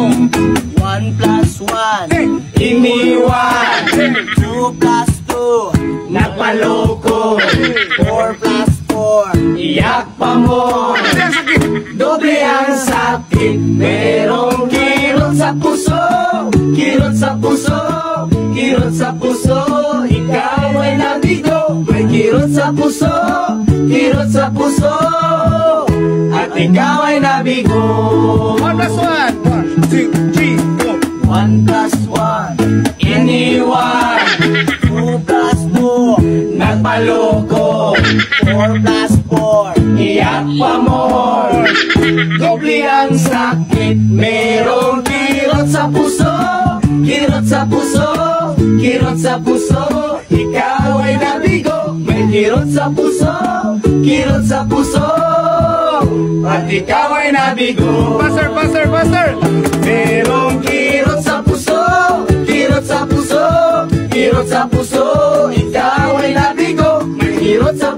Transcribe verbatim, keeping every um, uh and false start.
One plus one, iniwan. two plus two, Nagpaloko, four plus four, iyak pa mo. Doble ang sakit, merong kirot sa puso. Kirot sa puso, kirot sa puso. Ikaw ay nabigo, may kirot sa puso. Kirot sa puso, at ikaw ay nabigo. One plus one. One, two, three, go. one plus one, Iniwan, two plus two, nagpaloko, four plus four, iyak pa more. Doble ang sakit, merong kirot sa puso. Kirot sa puso, kirot sa puso. Ikaw ay nabigo, may kirot sa puso. Kirot sa puso, at ikaw ay nabigo. Faster, faster, faster. Merong kirot sa puso. Kirot sa puso, kirot sa puso. Ikaw ay nabigo, may kirot sa